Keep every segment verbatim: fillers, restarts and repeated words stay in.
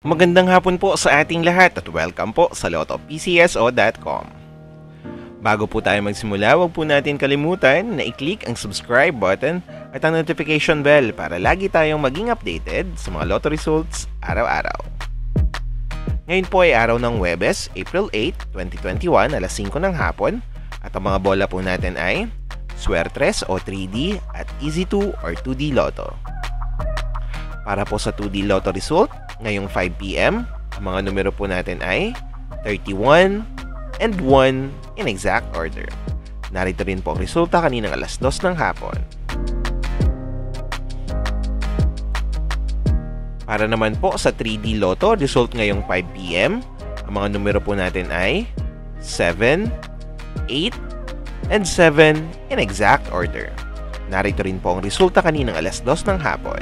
Magandang hapon po sa ating lahat at welcome po sa lotto p c s o dot com. Bago po tayo magsimula, huwag po natin kalimutan na i-click ang subscribe button at ang notification bell para lagi tayong maging updated sa mga lotto results araw-araw. Ngayon po ay araw ng Huwebes, April eighth, twenty twenty-one, alas singko ng hapon at ang mga bola po natin ay Swertres o three D at Easy two or two D Lotto. Para po sa two D Lotto result, ngayong five p m, ang mga numero po natin ay thirty-one and one in exact order. Narito rin po ang resulta kaninang alas dos ng hapon. Para naman po sa three D Lotto, result ngayong five p m, ang mga numero po natin ay seven, eight, and seven in exact order. Narito rin po ang resulta kaninang alas dos ng hapon.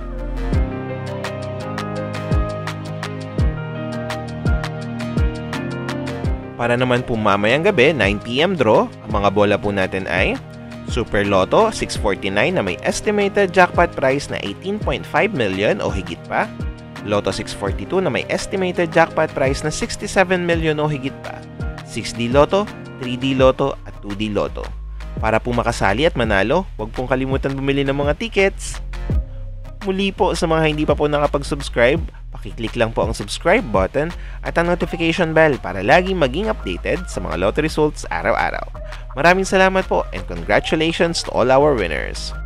Para naman po mamayang gabi, nine p m draw, ang mga bola po natin ay Super Lotto six forty-nine na may estimated jackpot price na eighteen point five million o higit pa, Lotto six forty-two na may estimated jackpot price na sixty-seven million o higit pa, six D Lotto, three D Lotto at two D Lotto. Para po makasali at manalo, huwag pong kalimutan bumili ng mga tickets. Muli po sa mga hindi pa po nakapag-subscribe, pakiclick lang po ang subscribe button at ang notification bell para lagi maging updated sa mga lotto results araw-araw. Maraming salamat po and congratulations to all our winners!